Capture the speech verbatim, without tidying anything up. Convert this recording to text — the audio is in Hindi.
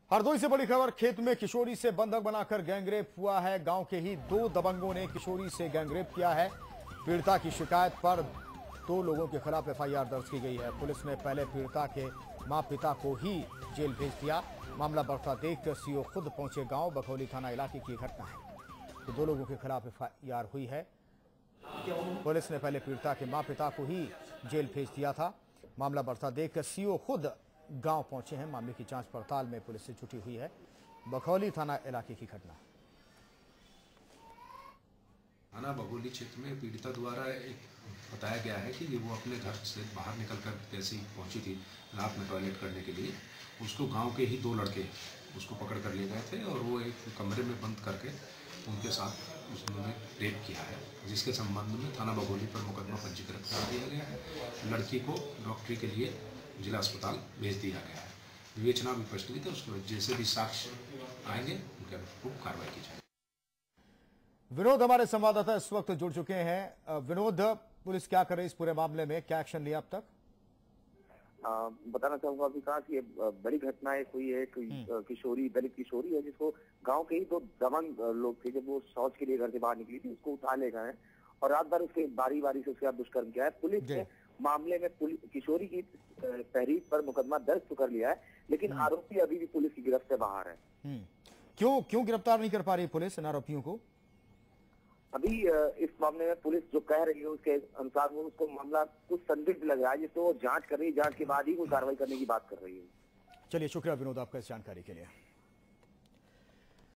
हरदोई से बड़ी खबर, खेत में किशोरी से बंधक बनाकर गैंगरेप हुआ है। गांव के ही दो दबंगों ने किशोरी से गैंगरेप किया है। पीड़िता की शिकायत पर दो लोगों के खिलाफ एफ आई आर दर्ज की गई है। पुलिस ने पहले पीड़िता के मां पिता को ही जेल भेज दिया। मामला बढ़ता देखकर सीओ खुद पहुंचे गांव। बखौली थाना इलाके की घटना है। तो दो लोगों के खिलाफ एफ आई आर हुई है। पुलिस ने पहले पीड़िता के मां पिता को ही जेल भेज दिया था। मामला बढ़ता देखकर सीओ खुद गांव पहुंचे हैं। मामले की जांच पड़ताल में पुलिस से जुटी हुई है। बखौली थाना इलाके की घटना। थाना बघौली क्षेत्र में पीड़िता द्वारा एक बताया गया है कि वो अपने घर से बाहर निकलकर जैसे ही पहुंची थी रात में टॉयलेट करने के लिए, उसको गांव के ही दो लड़के उसको पकड़ कर ले गए थे और वो एक कमरे में बंद करके उनके साथ उसने रेप किया है, जिसके संबंध में थाना बघौली पर मुकदमा पंजीकृत करा दिया गया है। लड़की को डॉक्टरी के लिए जिला अस्पताल भेज दिया गया है। विवेचना भी प्रचलित है, उसके जैसे भी साक्ष्य आएंगे उनके अनुरूप कार्रवाई की जाएगी। विनोद हमारे संवाददाता इस वक्त जुड़ चुके हैं। विनोद, पुलिस क्या करे इस पूरे मामले में, क्या एक्शन लिया अब तक? आ, बताना चाहूंगा विकास, ये बड़ी घटना है। कोई एक किशोरी, दलित किशोरी है जिसको गांव के ही दो दबंग लोग थे, जब वो शौच के लिए घर से बाहर निकली थी उसको उठा ले गए और रात भर उसके बारी बारी से उसके साथ दुष्कर्म किया है। पुलिस ने मामले में किशोरी की तहरीर पर मुकदमा दर्ज तो कर लिया है, लेकिन आरोपी अभी भी पुलिस की गिरफ्त से बाहर है। क्यों क्यों गिरफ्तार नहीं कर पा रही पुलिस इन आरोपियों को? अभी इस मामले में पुलिस जो कह रही है उसके अनुसार वो उसको मामला कुछ संदिग्ध लग रहा है, जिसको वो जांच कर रही है। जांच के बाद ही कोई कार्रवाई करने की बात कर रही है। चलिए, शुक्रिया विनोद आपका इस जानकारी के लिए।